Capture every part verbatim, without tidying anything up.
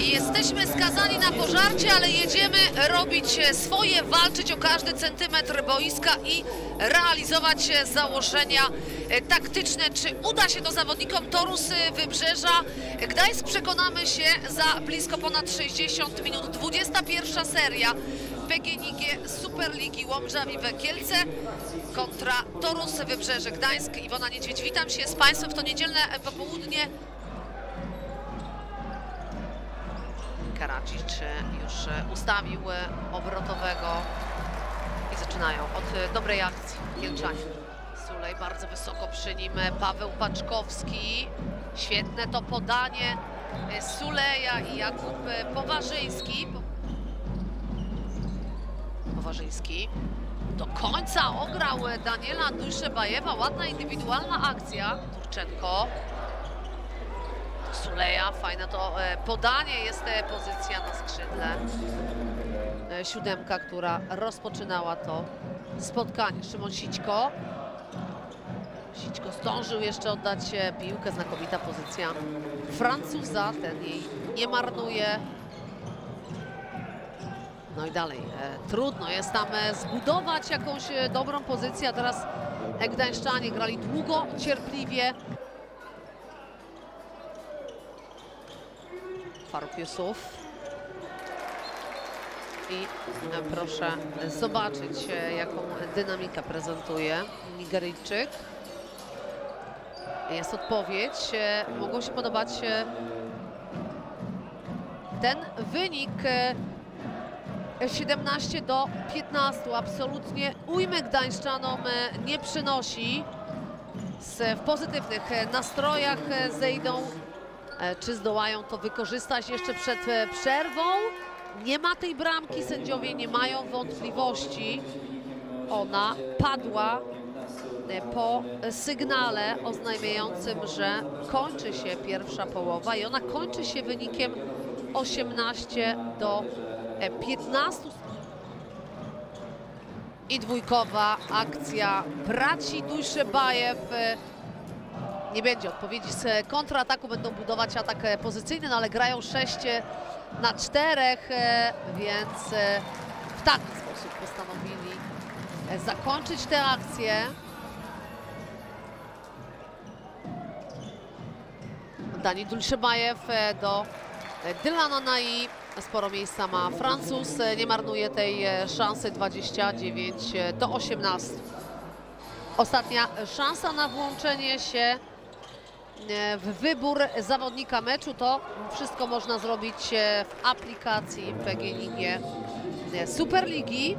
Jesteśmy skazani na pożarcie, ale jedziemy robić swoje, walczyć o każdy centymetr boiska i realizować założenia taktyczne. Czy uda się to zawodnikom Torus Wybrzeża Gdańsk? Przekonamy się za blisko ponad sześćdziesiąt minut. dwudziesta pierwsza seria P G N iG Superligi Łomża-Vive Kielce kontra Torus Wybrzeże Gdańsk. Iwona Niedźwiedź, witam się z Państwem w to niedzielne popołudnie. Karadzic już ustawił obrotowego i zaczynają od dobrej akcji Kielczanie. Sulej bardzo wysoko przy nim, Paweł Paczkowski. Świetne to podanie Suleja i Jakub Powarzyński. Powarzyński do końca ograł Daniela Dujszebajewa. Ładna indywidualna akcja. Turczenko. Suleja, fajne to podanie, jest pozycja na skrzydle. Siódemka, która rozpoczynała to spotkanie. Szymon Sićko. Sićko zdążył jeszcze oddać piłkę, znakomita pozycja Francuza, ten jej nie marnuje. No i dalej, e, trudno jest tam zbudować jakąś dobrą pozycję, a teraz gdańszczanie grali długo, cierpliwie. Faruk Jusuf. I proszę zobaczyć, jaką dynamikę prezentuje Nigeryjczyk. Jest odpowiedź. Mogło się podobać ten wynik siedemnaście do piętnastu. Absolutnie ujmy gdańszczanom nie przynosi. W pozytywnych nastrojach zejdą. Czy zdołają to wykorzystać jeszcze przed przerwą? Nie ma tej bramki, sędziowie nie mają wątpliwości. Ona padła po sygnale oznajmiającym, że kończy się pierwsza połowa i ona kończy się wynikiem osiemnaście do piętnastu. I dwójkowa akcja braci Dujszebajew. Nie będzie odpowiedzi z kontrataku, będą budować atak pozycyjny, no ale grają sześć na czterech, więc w taki sposób postanowili zakończyć tę akcję. Dani Dujszebajew do Dylana Nai. Sporo miejsca ma Francuz, nie marnuje tej szansy. Dwadzieścia dziewięć do osiemnastu. Ostatnia szansa na włączenie się w wybór zawodnika meczu. To wszystko można zrobić w aplikacji P G N iG Superligi.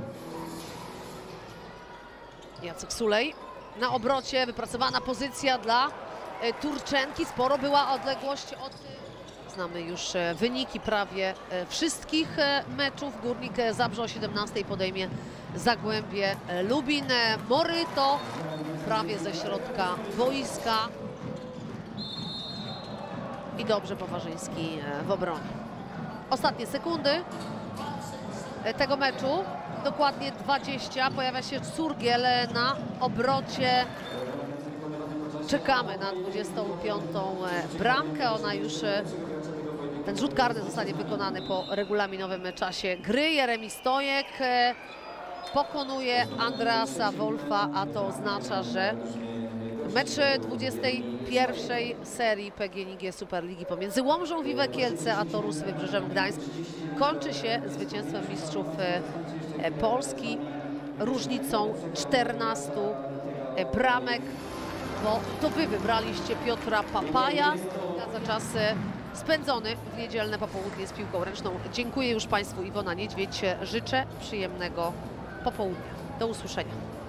Jacek Sulej na obrocie, wypracowana pozycja dla Turczenki. Sporo była odległość od... Znamy już wyniki prawie wszystkich meczów. Górnik Zabrze o siedemnastej podejmie Zagłębie Lubin. Moryto prawie ze środka boiska. I dobrze Powarzyński w obronie. Ostatnie sekundy tego meczu. Dokładnie dwadzieścia. Pojawia się Curgiel na obrocie. Czekamy na dwudziestą piątą bramkę. Ona już, ten rzut karny zostanie wykonany po regulaminowym czasie gry. Jeremi Stojek pokonuje Andreasa Wolfa, a to oznacza, że mecz dwudziestej pierwszej serii P G N iG Superligi pomiędzy Łomżą-Vive Kielce a Torus Wybrzeżem Gdańsk kończy się zwycięstwem mistrzów Polski różnicą czternastu bramek, bo to wy wybraliście Piotra Papaja za czas spędzony w niedzielne popołudnie z piłką ręczną. Dziękuję już Państwu, Iwona Niedźwiedź. Życzę przyjemnego popołudnia. Do usłyszenia.